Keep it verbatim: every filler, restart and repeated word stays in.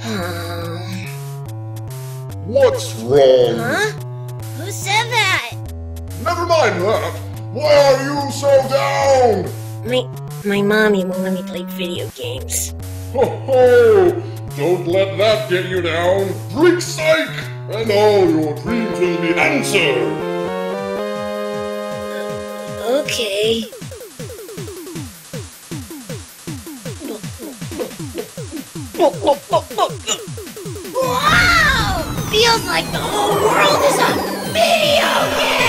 What's wrong? Huh? Who said that? Never mind that. Why are you so down? My my mommy won't let me play video games. Ho ho! Don't let that get you down. Drink Syke, and all your dreams will be answered. Okay. Wow! Feels like the whole world is a video game!